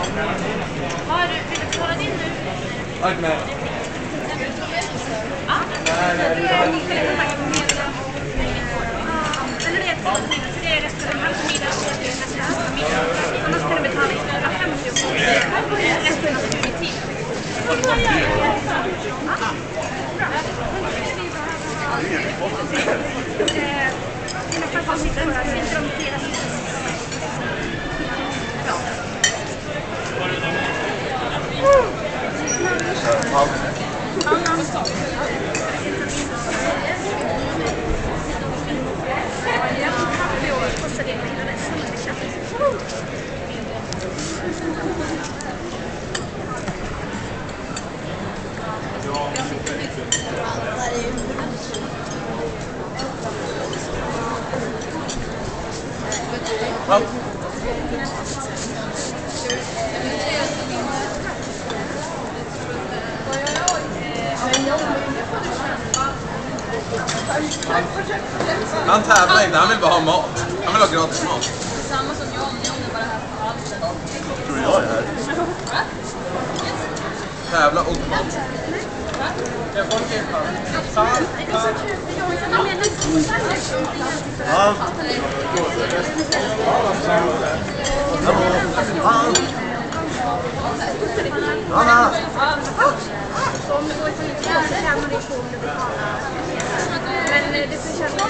Vill du betala din nu? Tack med. Ja. Eller det är resten av hans middag annars kan du betala 150 kronor resten av studietid. Dina pappa sitter där, sitter de flera Han tävlar inte, han vill bara ha mat. Han vill ha gratis mat. Samma som jag, om jag bara här på halsen. Tror jag är här. Tävla och mat. Anna! Om du går till så tjänar du på om du betalar. Men det får känna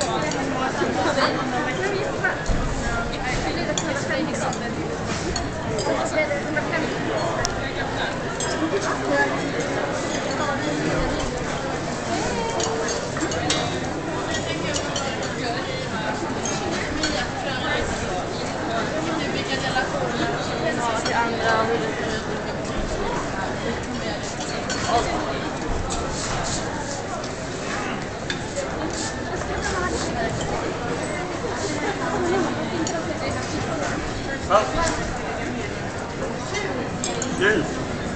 Hjälp!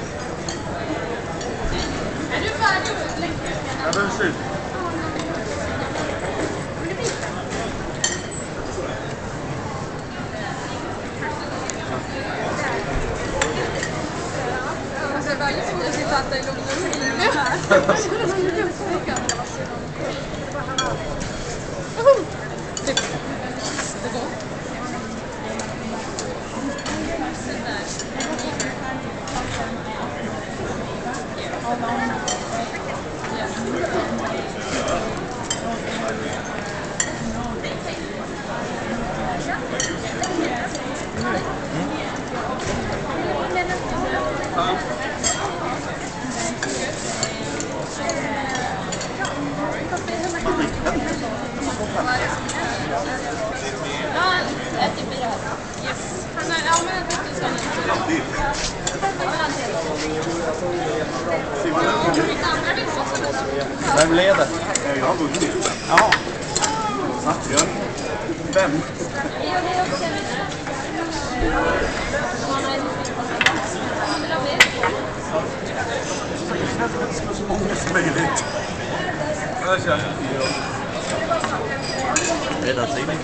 Är du färdig? Jag behöver slut. Alltså, varje gång jag sitter att i lugn och Vem leder? Jag har vunnit. Ja. Vem? Så många som möjligt. Jag kör. Redan sig.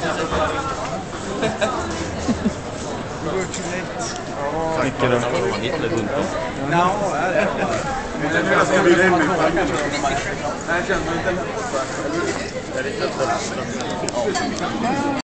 Mycket runt om man hittar runt om. Ja, det är det. Jag ska bli rädd med. Nej, jag känner inte.